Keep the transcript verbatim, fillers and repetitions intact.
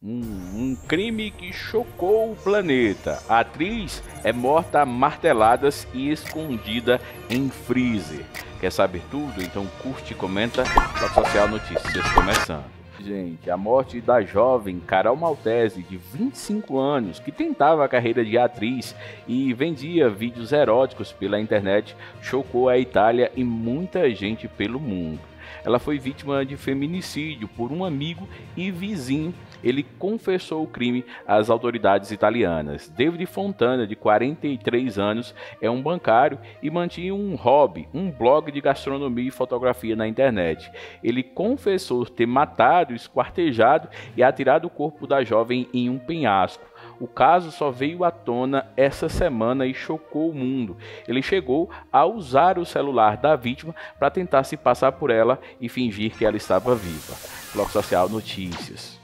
Um, um crime que chocou o planeta. A atriz é morta a marteladas e escondida em freezer. Quer saber tudo? Então curte e comenta. Bloco Social Notícias começando. Gente, a morte da jovem Carol Maltese, de vinte e cinco anos, que tentava a carreira de atriz e vendia vídeos eróticos pela internet, chocou a Itália e muita gente pelo mundo. Ela foi vítima de feminicídio por um amigo e vizinho. Ele confessou o crime às autoridades italianas. David Fontana, de quarenta e três anos, é um bancário e mantinha um hobby, um blog de gastronomia e fotografia na internet. Ele confessou ter matado, esquartejado e atirado o corpo da jovem em um penhasco. O caso só veio à tona essa semana e chocou o mundo. Ele chegou a usar o celular da vítima para tentar se passar por ela e fingir que ela estava viva. Bloco Social Notícias.